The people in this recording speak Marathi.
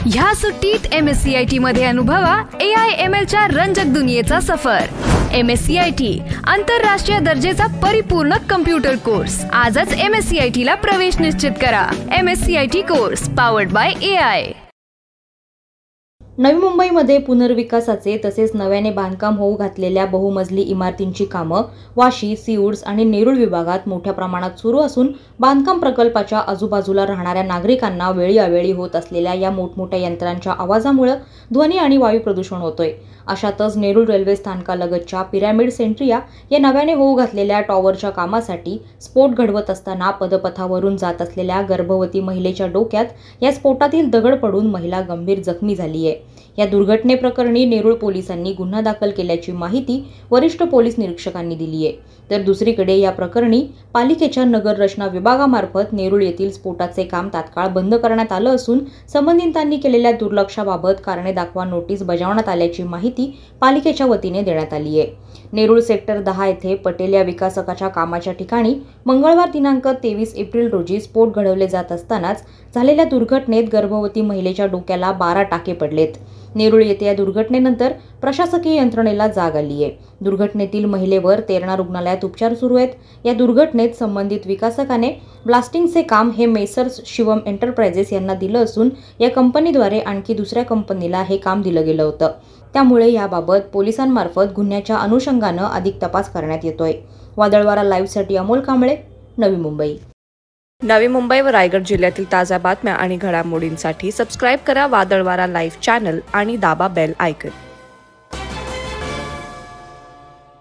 ह्या सुट्टीत MSCIT मध्ये अनुभवा AI/ML च्या रंजक दुनियेचा सफर। MSCIT आंतरराष्ट्रीय दर्जेचा परिपूर्ण कम्प्युटर कोर्स। आजच MSCIT ला प्रवेश निश्चित करा। MSCIT course powered by AI। नवी मुंबईमध्ये पुनर्विकासाचे तसेच नव्याने बांधकाम होऊ घातलेल्या बहुमजली इमारतींची कामं वाशी, सिऊर्स आणि नेरूळ विभागात मोठ्या प्रमाणात सुरू असून बांधकाम प्रकल्पाच्या आजूबाजूला राहणाऱ्या नागरिकांना वेळी अवेळी होत असलेल्या या मोठमोठ्या यंत्रांच्या आवाजामुळे ध्वनी आणि वायू प्रदूषण होतोय। अशातच नेरूळ रेल्वे स्थानकालगतच्या पिरॅमिड सेंट्रिया या नव्याने होऊ घातलेल्या टॉवरच्या कामासाठी स्फोट घडवत असताना पदपथावरून जात असलेल्या गर्भवती महिलेच्या डोक्यात या स्फोटातील दगड पडून महिला गंभीर जखमी झाली आहे। या दुर्घटनेप्रकरणी नेरूळ पोलिसांनी गुन्हा दाखल केल्याची माहिती वरिष्ठ पोलीस निरीक्षकांनी दिली आहे। तर दुसरीकडे या प्रकरणी पालिकेच्या नगर रचना विभागामार्फत नेरूळ येथील स्फोटाचे काम तात्काळ बंद करण्यात आलं असून संबंधितांनी केलेल्या दुर्लक्षाबाबत कारणे दाखवा नोटीस बजावण्यात आल्याची माहिती पालिकेच्या वतीने देण्यात आली आहे। नेरूळ सेक्टर 10 येथे पटेल या विकासकाच्या कामाच्या ठिकाणी मंगळवार दिनांक 23 एप्रिल रोजी स्फोट घडवले जात असतानाच झालेल्या दुर्घटनेत गर्भवती महिलेच्या डोक्याला 12 टाके पडलेत। नेरूळ येथे या दुर्घटनेनंतर प्रशासकीय यंत्रणेला जाग आली आहे। दुर्घटनेतील महिलेवर तेरणा रुग्णालयात उपचार सुरू आहेत। या दुर्घटनेत संबंधित विकासकाने ब्लास्टिंगचे काम हे मेसर्स शिवम एंटरप्राइजेस यांना दिलं असून या कंपनीद्वारे आणखी दुसऱ्या कंपनीला हे काम दिलं गेलं होतं। त्यामुळे याबाबत पोलिसांमार्फत गुन्ह्याच्या अनुषंगानं अधिक तपास करण्यात येतोय। वादळवारा लाईव्हसाठी अमोल कांबळे, नवी मुंबई। नवी मुंबई व रायगड जिल्ह्यातील ताज्या बातम्या आणि घडामोडींसाठी सबस्क्राईब करा वादळवारा लाईव्ह चॅनल आणि दाबा बेल आयकॉन।